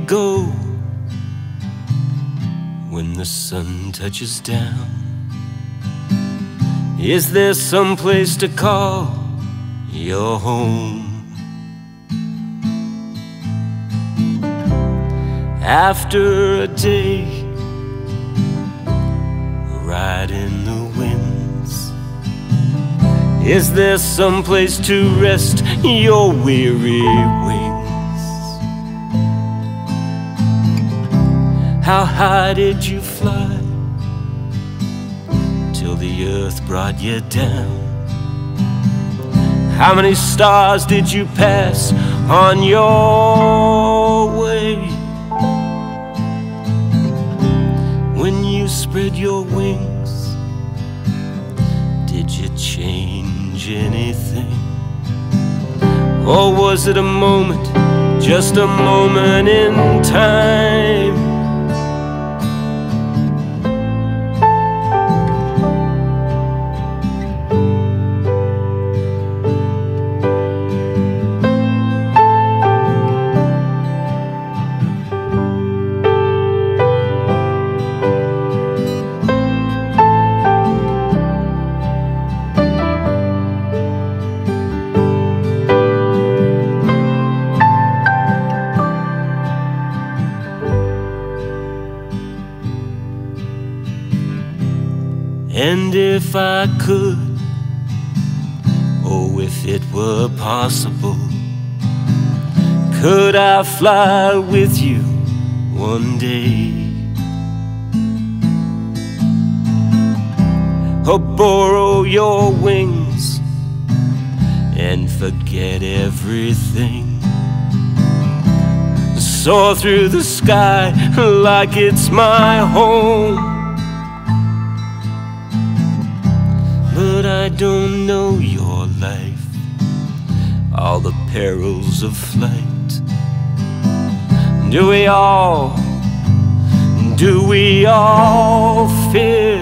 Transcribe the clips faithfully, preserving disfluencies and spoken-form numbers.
go when the sun touches down? Is there some place to call your home? After a day riding the winds, is there some place to rest your weary wings? How high did you fly till the earth brought you down? How many stars did you pass on your way? When you spread your wings, did you change anything? Or was it a moment, just a moment in time? And if I could, oh, if it were possible, could I fly with you one day? Or borrow your wings and forget everything? Soar through the sky like it's my home. But I don't know your life, all the perils of flight. Do we all, do we all fear?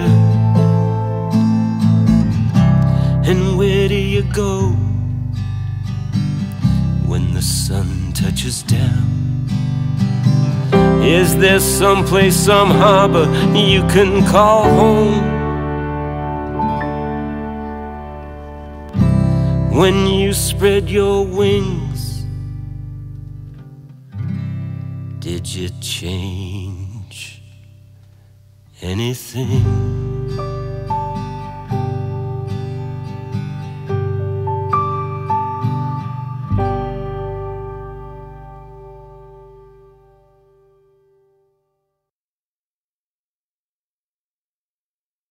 And where do you go when the sun touches down? Is there some place, some harbor you can call home? When you spread your wings, did you change anything?